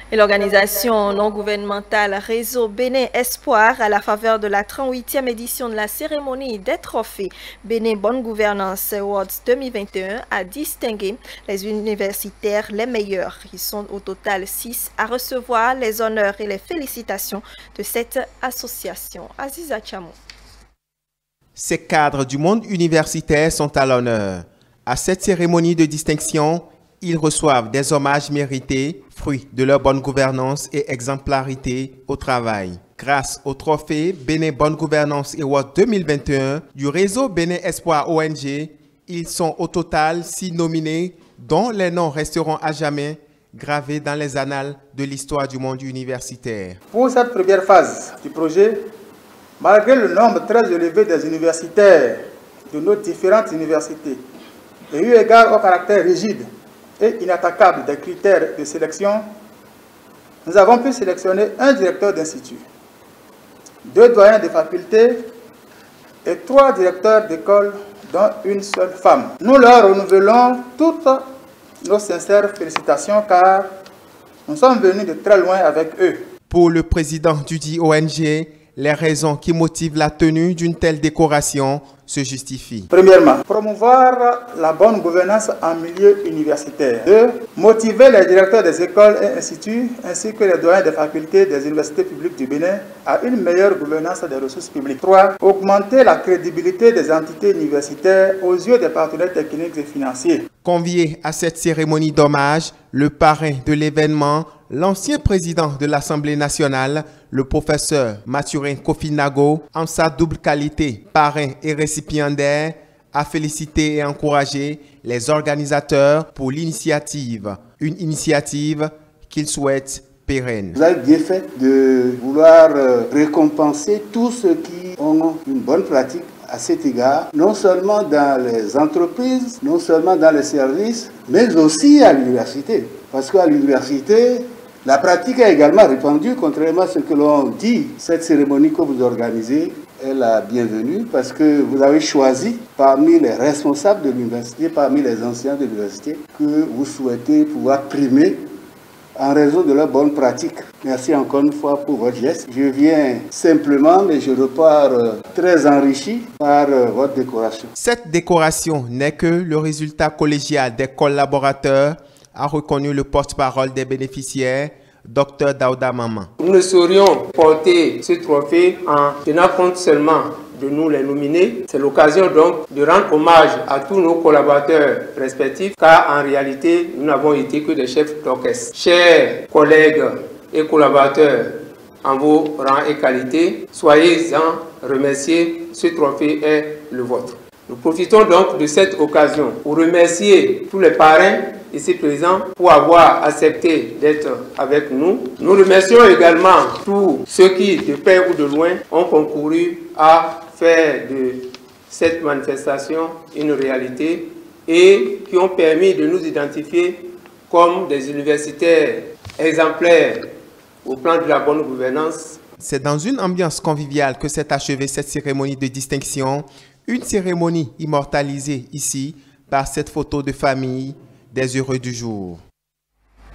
Et l'organisation non gouvernementale Réseau Bénin Espoir, à la faveur de la 38e édition de la cérémonie des trophées Bénin Bonne Gouvernance Awards 2021, a distingué les universitaires les meilleurs. Ils sont au total 6 à recevoir les honneurs et les félicitations de cette association. Aziza Chamou. Ces cadres du monde universitaire sont à l'honneur. À cette cérémonie de distinction, ils reçoivent des hommages mérités, fruits de leur bonne gouvernance et exemplarité au travail. Grâce au trophée Bénin Bonne Gouvernance Award 2021 du réseau Bénin Espoir ONG, ils sont au total 6 nominés, dont les noms resteront à jamais gravés dans les annales de l'histoire du monde universitaire. Pour cette première phase du projet, malgré le nombre très élevé des universitaires de nos différentes universités, et eu égard au caractère rigide et inattaquable des critères de sélection, nous avons pu sélectionner un directeur d'institut, 2 doyens de faculté et 3 directeurs d'école, dont une seule femme. Nous leur renouvelons toutes nos sincères félicitations car nous sommes venus de très loin avec eux. Pour le président du dit ONG, les raisons qui motivent la tenue d'une telle décoration se justifient. Premièrement, promouvoir la bonne gouvernance en milieu universitaire. 2. Motiver les directeurs des écoles et instituts ainsi que les doyens des facultés des universités publiques du Bénin à une meilleure gouvernance des ressources publiques. 3. Augmenter la crédibilité des entités universitaires aux yeux des partenaires techniques et financiers. Convié à cette cérémonie d'hommage, le parrain de l'événement, l'ancien président de l'Assemblée nationale, le professeur Mathurin Kofi Nago, en sa double qualité, parrain et récipiendaire, a félicité et encouragé les organisateurs pour l'initiative. Une initiative qu'il souhaite pérenne. Vous avez bien fait de vouloir récompenser tous ceux qui ont une bonne pratique à cet égard, non seulement dans les entreprises, non seulement dans les services, mais aussi à l'université. Parce qu'à l'université, la pratique est également répandue, contrairement à ce que l'on dit. Cette cérémonie que vous organisez est la bienvenue parce que vous avez choisi parmi les responsables de l'université, parmi les anciens de l'université, que vous souhaitez pouvoir primer en raison de leur bonne pratique. Merci encore une fois pour votre geste. Je viens simplement, mais je repars très enrichi par votre décoration. Cette décoration n'est que le résultat collégial des collaborateurs, a reconnu le porte-parole des bénéficiaires, Dr Daouda Maman. Nous ne saurions porter ce trophée en tenant compte seulement de nous les nominés. C'est l'occasion donc de rendre hommage à tous nos collaborateurs respectifs, car en réalité, nous n'avons été que des chefs d'orchestre. Chers collègues et collaborateurs, en vos rangs et qualités, soyez-en remerciés, ce trophée est le vôtre. Nous profitons donc de cette occasion pour remercier tous les parrains ici présents pour avoir accepté d'être avec nous. Nous remercions également tous ceux qui, de près ou de loin, ont concouru à faire de cette manifestation une réalité et qui ont permis de nous identifier comme des universitaires exemplaires au plan de la bonne gouvernance. C'est dans une ambiance conviviale que s'est achevée cette cérémonie de distinction, une cérémonie immortalisée ici par cette photo de famille des heureux du jour.